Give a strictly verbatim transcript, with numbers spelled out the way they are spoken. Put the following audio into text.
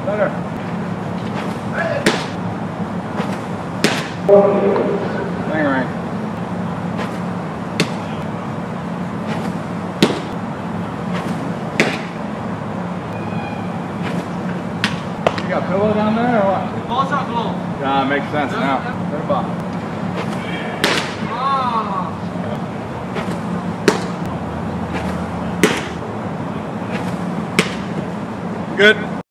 Better. Bangarang. You got a pillow down there or what? Ball's not low. Yeah, it makes sense now. Good ball. Good.